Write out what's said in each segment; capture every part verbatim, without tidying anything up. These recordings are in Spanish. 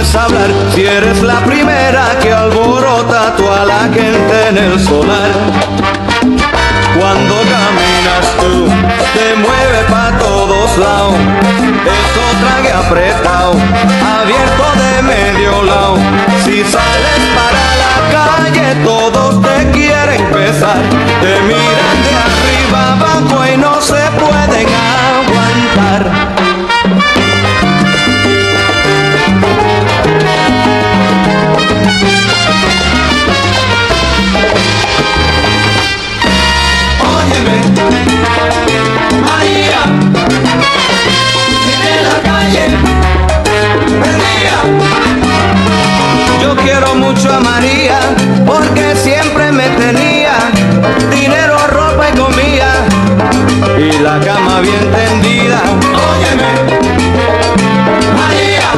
puedes hablar si eres la primera que alborota toda la gente en el solar. Cuando caminas tú, te mueve pa' todos lados, eso trague apretado, abierto de medio lado. Si sales para la calle, todos te quieren besar, te miran de arriba abajo y no se pueden aguantar. María, en la calle, perdida. Yo quiero mucho a María porque siempre me tenía dinero, ropa y comida y la cama bien tendida. Óyeme, María,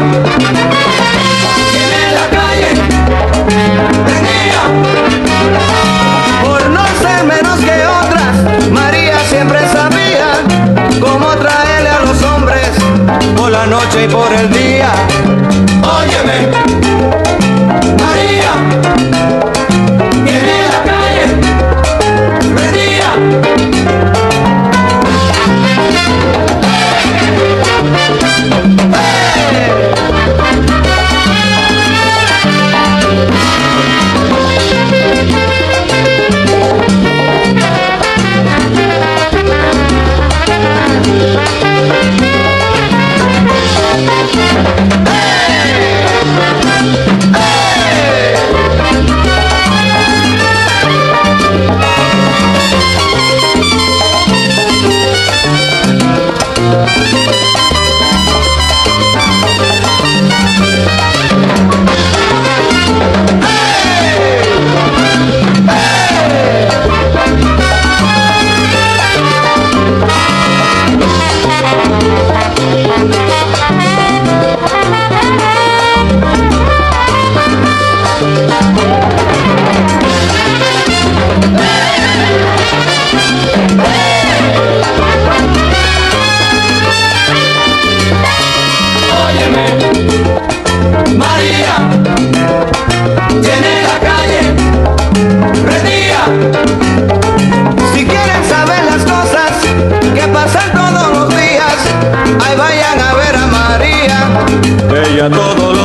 en la calle, perdida. Por no ser menos que otras, María siempre sabía cómo traerle a los hombres por la noche y por el día. Óyeme, María, viene la calle, prendida. María, tiene la calle prendida. Si quieren saber las cosas que pasan todos los días, ahí vayan a ver a María, ella todo lo